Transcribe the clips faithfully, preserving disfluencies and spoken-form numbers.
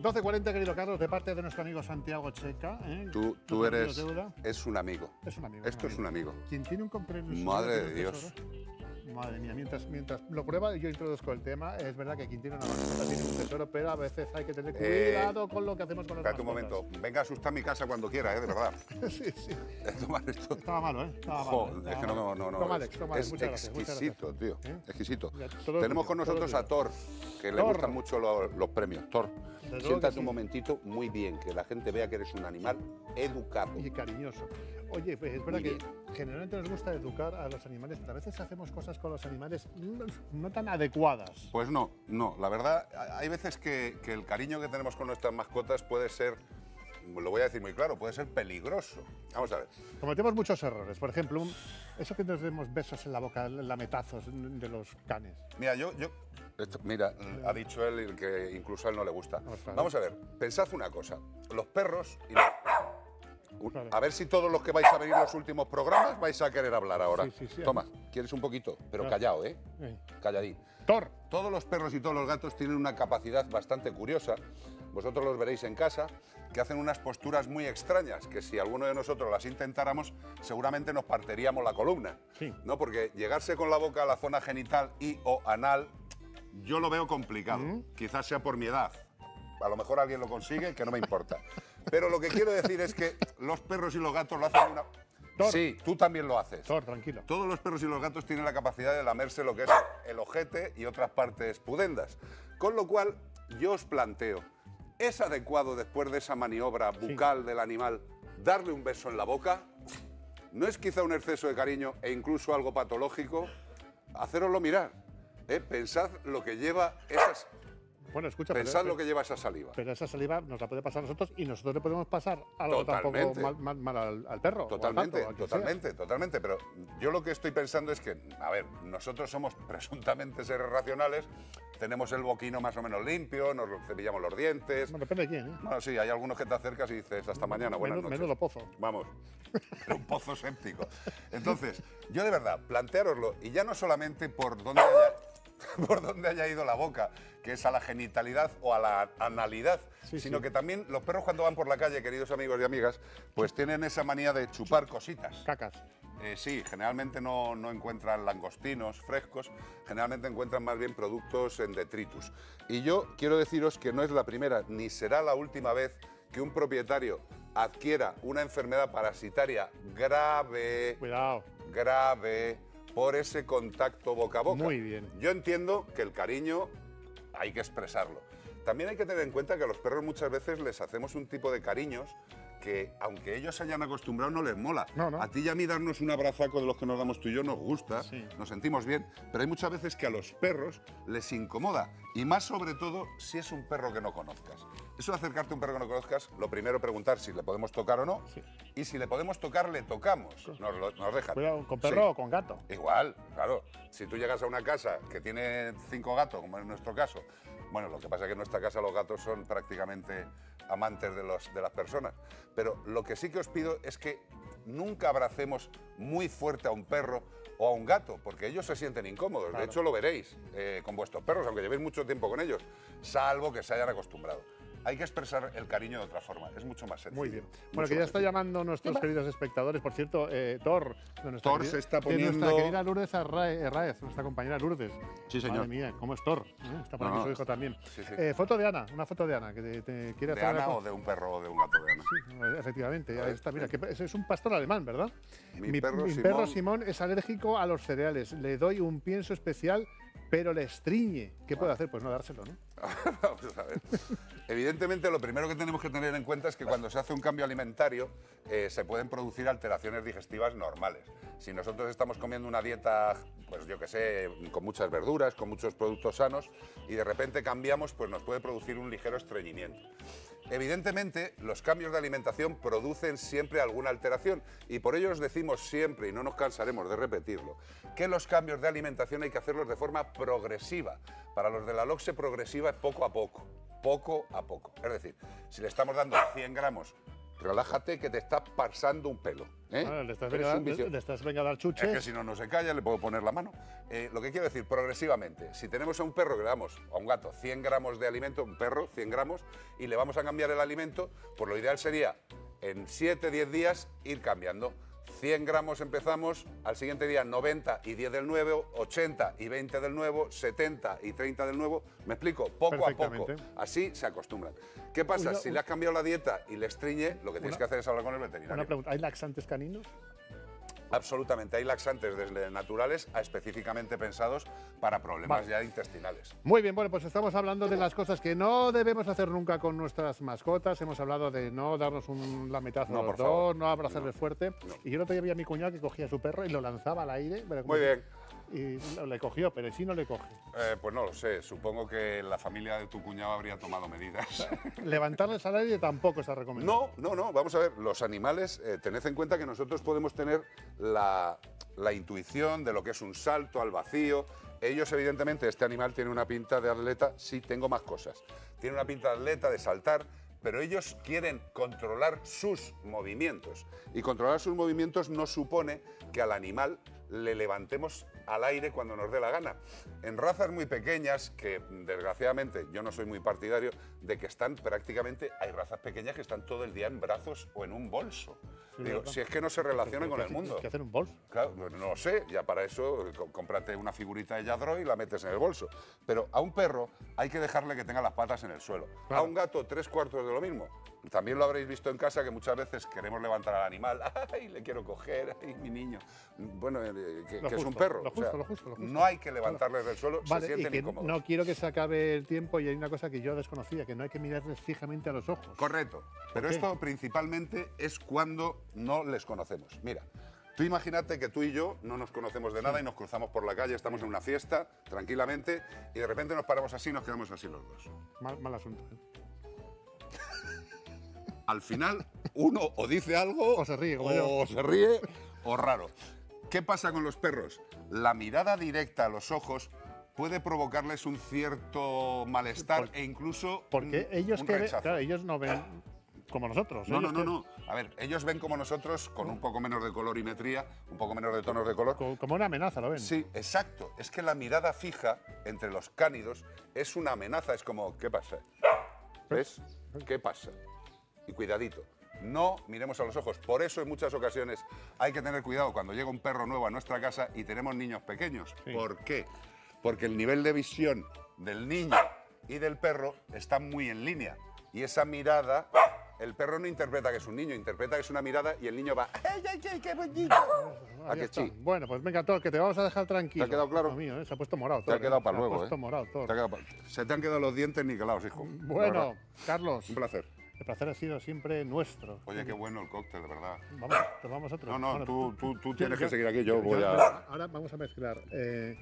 doce cuarenta, querido Carlos, de parte de nuestro amigo Santiago Checa. ¿eh? Tú, tú eres... Es un amigo. Es un amigo. Esto un amigo. es un amigo. Quien tiene un comprendo... Madre de Dios. Madre mía, mientras, mientras lo prueba y yo introduzco el tema, es verdad que quien tiene una mascota tiene un tesoro, pero a veces hay que tener cuidado eh, con lo que hacemos con las mascotas. Espérate un momento, venga a asustar mi casa cuando quiera, ¿eh? De verdad. sí, sí. Toma esto. Estaba malo, ¿eh? Estaba jo, malo, ¿eh? Es que no, no, no. no toma, Alex, toma, es muchas exquisito, gracias, tío. ¿Eh? Exquisito. Ya, Tenemos tuyo, con nosotros a Thor, que Thor. le gustan mucho los, los premios. Thor, siéntate sí. un momentito, muy bien, que la gente vea que eres un animal educado. Y cariñoso. Oye, pues es verdad muy que bien. generalmente nos gusta educar a los animales, pero a veces hacemos cosas con los animales no tan adecuadas. Pues no, no. La verdad, hay veces que, que el cariño que tenemos con nuestras mascotas puede ser, lo voy a decir muy claro, puede ser peligroso. Vamos a ver. Cometemos muchos errores. Por ejemplo, un, eso que nos demos besos en la boca, lametazos de los canes. Mira, yo... yo esto, mira, ha dicho él que incluso a él no le gusta. Vamos a ver, pensad una cosa. Los perros... Y los, a ver si todos los que vais a venir los últimos programas vais a querer hablar ahora. Sí, sí, sí, Toma, ¿quieres un poquito? Pero claro. Callado, ¿eh? Sí. Calladín. Thor. Todos los perros y todos los gatos tienen una capacidad bastante curiosa. Vosotros los veréis en casa, que hacen unas posturas muy extrañas, que si alguno de nosotros las intentáramos, seguramente nos partiríamos la columna. Sí. ¿No? Porque llegarse con la boca a la zona genital y o anal, yo lo veo complicado. Mm. Quizás sea por mi edad. A lo mejor alguien lo consigue, que no me importa. Pero lo que quiero decir es que los perros y los gatos lo hacen de una... Thor. Sí, tú también lo haces. Thor, tranquilo. Todos los perros y los gatos tienen la capacidad de lamerse lo que es el ojete y otras partes pudendas. Con lo cual, yo os planteo, ¿es adecuado después de esa maniobra bucal sí. del animal darle un beso en la boca? ¿No es quizá un exceso de cariño e incluso algo patológico? Hacéroslo mirar. ¿eh? Pensad lo que lleva esas... Bueno, escucha, Pensad pero, lo que lleva esa saliva. Pero esa saliva nos la puede pasar a nosotros y nosotros le podemos pasar algo tampoco mal, mal, mal al, al perro. Totalmente, o al gato, totalmente, sea. totalmente. Pero yo lo que estoy pensando es que, a ver, nosotros somos presuntamente seres racionales, tenemos el boquino más o menos limpio, nos cepillamos los dientes. Bueno, depende de quién, ¿eh? Bueno, sí, hay algunos que te acercas y dices hasta mañana, buenas menos, noches. Menudo pozo. Vamos, un pozo séptico. Entonces, yo de verdad, planteároslo, y ya no solamente por dónde haya... por donde haya ido la boca, que es a la genitalidad o a la analidad, sí, sino sí. que también los perros cuando van por la calle, queridos amigos y amigas, pues tienen esa manía de chupar cositas. Cacas. Eh, sí, generalmente no, no encuentran langostinos frescos, generalmente encuentran más bien productos en detritus. Y yo quiero deciros que no es la primera, ni será la última vez que un propietario adquiera una enfermedad parasitaria grave, Cuidado. grave, por ese contacto boca a boca. Muy bien. Yo entiendo que el cariño hay que expresarlo. También hay que tener en cuenta que a los perros muchas veces les hacemos un tipo de cariños que, aunque ellos se hayan acostumbrado, no les mola. No, no. A ti y a mí darnos un abrazaco de los que nos damos tú y yo nos gusta, sí. nos sentimos bien, pero hay muchas veces que a los perros les incomoda, y más sobre todo si es un perro que no conozcas. Eso de acercarte a un perro que no conozcas, lo primero preguntar si le podemos tocar o no, sí. y si le podemos tocar, le tocamos, nos, lo, nos dejan. Cuidado, ¿con perro sí. o con gato? Igual, claro. Si tú llegas a una casa que tiene cinco gatos, como en nuestro caso, bueno, lo que pasa es que en nuestra casa los gatos son prácticamente amantes de, los, de las personas. Pero lo que sí que os pido es que nunca abracemos muy fuerte a un perro o a un gato, porque ellos se sienten incómodos. Claro. De hecho, lo veréis eh, con vuestros perros, aunque llevéis mucho tiempo con ellos, salvo que se hayan acostumbrado. Hay que expresar el cariño de otra forma, es mucho más sencillo. Muy bien. Bueno, que ya está llamando nuestros queridos espectadores. Por cierto, eh, Thor, Thor querida, se está poniendo... De nuestra querida Lourdes Arraez, nuestra compañera Lourdes. Sí, señor. Madre mía, ¿cómo es Thor? ¿Eh? Está por aquí no, su hijo también. Sí, sí. Eh, foto de Ana, una foto de Ana, que te, te quiere ¿De hacer... Ana una... o de un perro o de un gato de Ana? Sí, efectivamente, ahí está. Mira, que es un pastor alemán, ¿verdad? Mi, mi, perro, mi Simón... perro Simón es alérgico a los cereales. Le doy un pienso especial, pero le estriñe. ¿Qué puede hacer? Pues no dárselo, ¿no? Vamos a ver. Evidentemente, lo primero que tenemos que tener en cuenta es que cuando se hace un cambio alimentario eh, se pueden producir alteraciones digestivas normales. Si nosotros estamos comiendo una dieta, pues yo que sé, con muchas verduras, con muchos productos sanos, y de repente cambiamos, pues nos puede producir un ligero estreñimiento. Evidentemente, los cambios de alimentación producen siempre alguna alteración, y por ello os decimos siempre, y no nos cansaremos de repetirlo, que los cambios de alimentación hay que hacerlos de forma progresiva. Para los de la LOCSE, progresiva es poco a poco, poco a poco. Es decir, si le estamos dando cien gramos relájate que te está pasando un pelo. ¿eh? Ah, le, estás Eres venga, un vicio. le, le estás venga a dar chuches. Es que si no, no se calla, le puedo poner la mano. Eh, lo que quiero decir, progresivamente, si tenemos a un perro que le damos, a un gato, cien gramos de alimento, un perro, cien gramos, y le vamos a cambiar el alimento, pues lo ideal sería, en siete, diez días, ir cambiando. cien gramos empezamos, al siguiente día noventa y diez del nuevo, ochenta y veinte del nuevo, setenta y treinta del nuevo. ¿Me explico? Poco a poco. Así se acostumbran. ¿Qué pasa? Una, si le has cambiado la dieta y le estriñe, lo que tienes una, que hacer es hablar con el veterinario. Una pregunta, ¿hay laxantes caninos? Absolutamente, hay laxantes desde naturales a específicamente pensados para problemas vale. ya intestinales. Muy bien, bueno, pues estamos hablando de las cosas que no debemos hacer nunca con nuestras mascotas. Hemos hablado de no darnos un lametazo no, a los dos, no abrazarles no, fuerte. No. Y yo el otro día vi a mi cuñado que cogía a su perro y lo lanzaba al aire. Muy bien. Y le cogió, pero sí no le coge. Eh, pues no lo sé, supongo que la familia de tu cuñado habría tomado medidas. Levantarles al aire tampoco está recomendado. No, no, no, vamos a ver, los animales, eh, tened en cuenta que nosotros podemos tener la, la intuición de lo que es un salto al vacío. Ellos, evidentemente, este animal tiene una pinta de atleta, sí, tengo más cosas. Tiene una pinta de atleta, de saltar, pero ellos quieren controlar sus movimientos. Y controlar sus movimientos no supone que al animal le levantemos al aire cuando nos dé la gana. En razas muy pequeñas, que desgraciadamente yo no soy muy partidario, de que están prácticamente, hay razas pequeñas que están todo el día en brazos o en un bolso. Sí, Digo, si es que no se relacionan con el mundo. ¿Qué hacer un bolso? Claro, no lo sé, ya para eso cómprate una figurita de Yadro y la metes en el bolso. Pero a un perro hay que dejarle que tenga las patas en el suelo. Claro. A un gato, tres cuartos de lo mismo. También lo habréis visto en casa que muchas veces queremos levantar al animal, ¡ay, le quiero coger! ¡Ay, mi niño! Bueno, eh, que, que justo, es un perro. Lo justo, o sea, lo justo, lo justo. No hay que levantarles claro. del suelo, vale, se sienten y que incómodos. No quiero que se acabe el tiempo y hay una cosa que yo desconocía, que no hay que mirarles fijamente a los ojos. Correcto, pero esto principalmente es cuando no les conocemos. Mira, tú imagínate que tú y yo no nos conocemos de nada sí. y nos cruzamos por la calle, estamos en una fiesta, tranquilamente, y de repente nos paramos así y nos quedamos así los dos. Mal, mal asunto. ¿eh? Al final, uno o dice algo, o se ríe, como o yo. se ríe, o raro. ¿Qué pasa con los perros? La mirada directa a los ojos puede provocarles un cierto malestar Por, e incluso porque un, ellos un que rechazo. Claro, ellos no ven como nosotros. No, no, no, que... no. A ver, ellos ven como nosotros, con un poco menos de colorimetría, un poco menos de tonos de color. Como una amenaza, ¿lo ven? Sí, exacto. Es que la mirada fija entre los cánidos es una amenaza. Es como, ¿qué pasa? ¿Ves? ¿Qué pasa? Y cuidadito, no miremos a los ojos. Por eso en muchas ocasiones hay que tener cuidado cuando llega un perro nuevo a nuestra casa y tenemos niños pequeños. Sí. ¿Por qué? Porque el nivel de visión del niño y del perro está muy en línea. Y esa mirada, el perro no interpreta que es un niño, interpreta que es una mirada y el niño va, ¡ay, ay, ay, qué bonito! Ah, ¿A que sí? Bueno, pues venga, todo, que te vamos a dejar tranquilo. ¿Te ha quedado claro? Mío, ¿eh? Se ha puesto morado todo. Te ha quedado ¿eh? para luego, Se ha puesto ¿eh? morado todo. Te ha quedado pa... Se te han quedado los dientes niquelados, hijo. Bueno, Carlos. Un placer. El placer ha sido siempre nuestro. Oye, qué bueno el cóctel, de verdad. Vamos, tomamos otro. No, no, bueno, tú, tú, tú tienes yo, que seguir aquí, yo, yo voy yo, a... Ahora vamos a mezclar eh,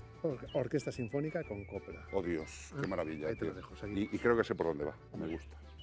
orquesta sinfónica con copla. Oh, Dios, qué maravilla. Ahí te tío. lo dejo, y, y creo que sé por dónde va, me gusta.